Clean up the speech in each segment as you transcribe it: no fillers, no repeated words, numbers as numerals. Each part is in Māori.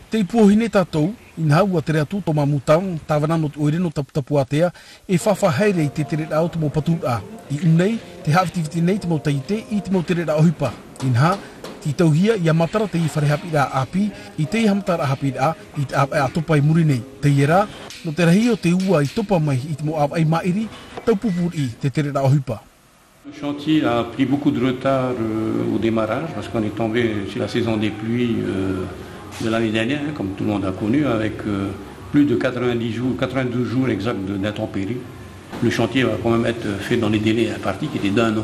Te ipuahine tātou, inha ua tere atu tō mamutang, tāwana no te oire no taputapu atea, e whawhaheire i te tere rao te mo patura. I unei, te hawhitiviti nei te mo teite i te mo tere rao hipa. Inha, ti tauhia i amatara te i wharehapi rā api, i te i hamatara hapi rā, i te atopa i muri nei. Te iera, no te rahi o te ua i topa mai i te mo ai mairi, taupupuri i te tere rao hipa. Le chantier a pris beaucoup de retard au démarrage parce qu'on est tombé sur la saison des pluies de l'année dernière, comme tout le monde a connu, avec plus de 92 jours exacts d'intempéries. Le chantier va quand même être fait dans les délais impartis qui étaient d'1 an.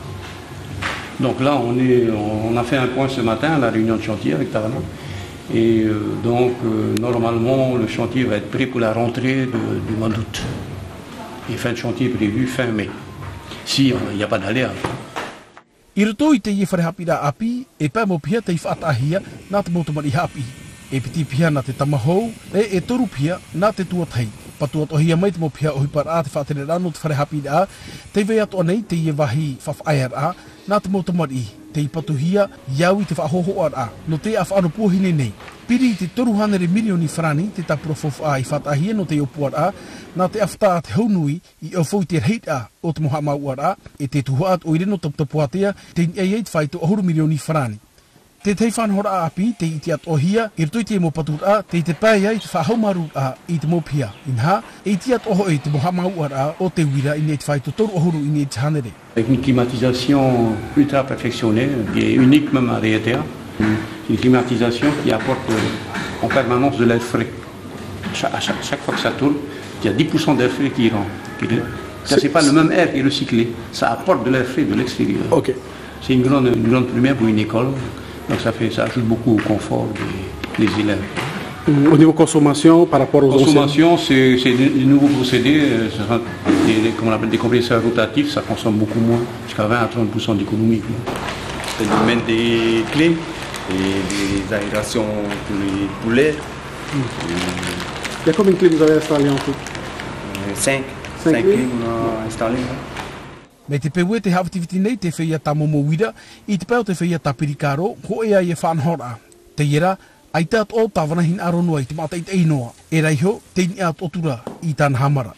Donc là, on a fait un point ce matin à la réunion de chantier avec Tavana. Et normalement, le chantier va être prêt pour la rentrée du mois d'août. Et fin de chantier prévue fin mai. Si il n'y a pas d'aléa. I roto i te i wharehapi rā api, e pā mo pia te i whaatahia nā te motomari hapi. E piti pia nā te tamahou, e toru pia nā te tuatai. Patua tohia mai te mo pia ohipar a te whaatere rā no te wharehapi rā, te vei ato anei te i wahi whawhaia rā, nā te motomari, te i patuhia, iau i te whahoho rā, no te a whaanopuahine nei. Piri te toruhanere milioni frani te taprofof a i whaatahia no te opua rā, nā te awhata a te haunui i awhau te reit a o te moha maua rā, e te tuhaat o ireno taputapuatea te niai te whaitu ahuru milioni frani. Te tei whanhora a api, te iti atohia, i rtoi te mo patur a, te te pai ai te whahaumaru a i te mopia. Inha, e iti atoho e te moha maua rā o te wira i nei te whaitu toru ahuru i nei te hanere. Avec une climatisation ultra perfectionnée, qui est unique même à Reetea, une climatisation qui apporte en permanence de l'air frais. À chaque fois que ça tourne, il y a 10% d'air frais qui rentre. Ça, c'est pas le même air qui est recyclé. Ça apporte de l'air frais de l'extérieur. Okay. C'est une grande première pour une école. Donc ça ajoute beaucoup au confort des élèves. Au niveau consommation, par rapport aux consommation, c'est des nouveaux procédés. Comme on appelle des compresseurs rotatifs, ça consomme beaucoup moins, jusqu'à 20 à 30% d'économie. C'est le domaine des clés et des aérations pour les poulets. Il y a combien de clés vous avez installées en tout? 5 clés qu'on a installées. Me te pewe te hawhitiviti nei te whia ta momo wira, i te peo te whia ta pirikaro, ho ea i e whanhora. Te iera, ai te at o tawanahin aronua i te mata i te einoa, e reiho, te ni at otura i tāna hamara.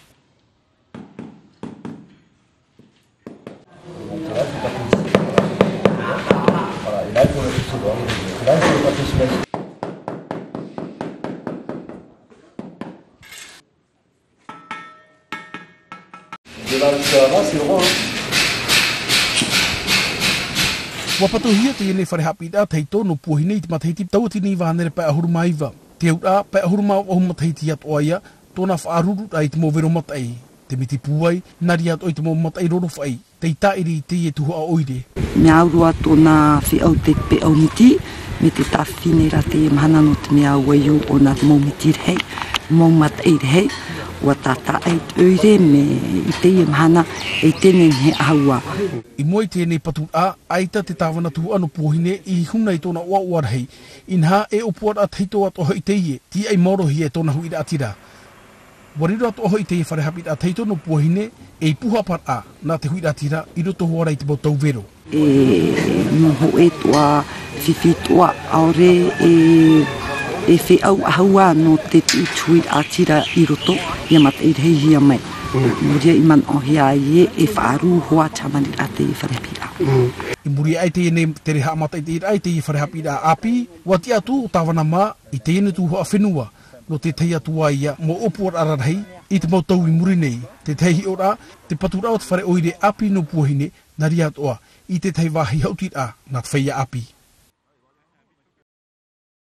Wa patuhia te ene wharehapi rā teito no puahine i te mataiti tauati ni wānere pai ahuru maiva. Te aura pai ahuru mau ahu mataiti atu aia, tōna whaaruru ai te mo vero matai. Te miti puai, nari atu ai te mo matai rorofai, te itairi te e tuhu a oire. Me aurua tōna whiau te pe au miti, me te tawhine ra te mahana no te mea waiu o nā te mo miti rehei, mo matai rehei. Wa tata ai oire me i te i mahana e tēnei he ahaua. I moi tēnei patu a, aita te tāwana tuhu anu puhine i huna i tōna ua uarhei. Inha e opuar a teito at oho i teie, ti ai morohi e tōna hui atira. Wariro at oho i teie wharehapit a teito no puhine e i puha par a, nā te hui atira i roto huara i te botau vero. E moho e toa, whiwhi toa aore e whi au ahaua no te tui atira i roto, ia mata i rei hia mai. Muria i man ohi a ie e whaaru hoa tamani a te i wharehapira. I muri ai te ene te reha mata i te ai te i wharehapira api, wati atu o tawana mā i te ene tu hoa whenua, no te tei atua ia mo opuar ararhei i te mautau i muri nei. Te tehi ora, te paturao te whare oire api no puahine, nari atoa, i te tei wahi hautir a, nā te whaia api.